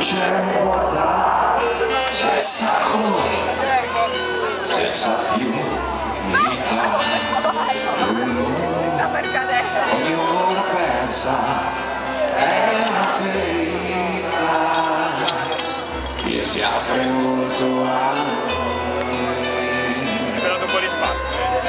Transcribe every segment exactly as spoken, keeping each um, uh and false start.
luce vuota, senza colore, senza più vita. Ognuno pensa è una ferita che si apre molto a noi. Hai dato un po' di spazio.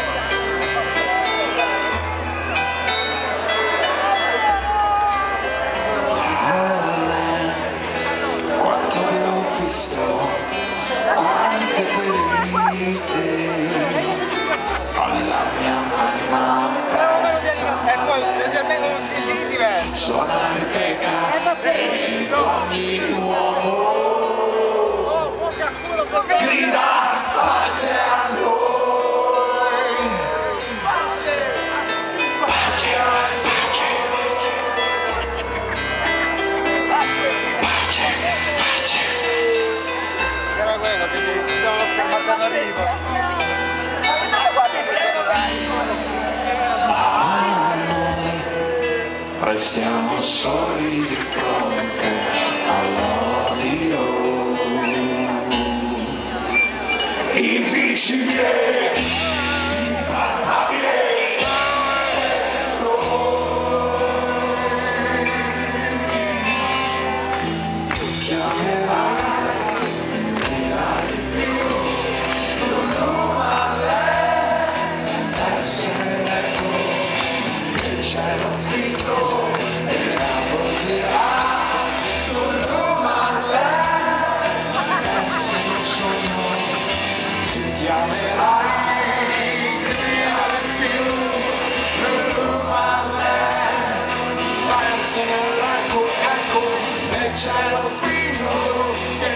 Quanto ne ho visto, quante ferite alla mia anima persa. E poi vedi almeno dieci giri diversi. Suona la ripeca e ogni uomo grida pace a noi. Pace, pace, pace, pace. Era quello che ti dava la schermata da vivo. Ma noi restiamo soli di fronte all'odio invincibile, impalpabile. Cielo fino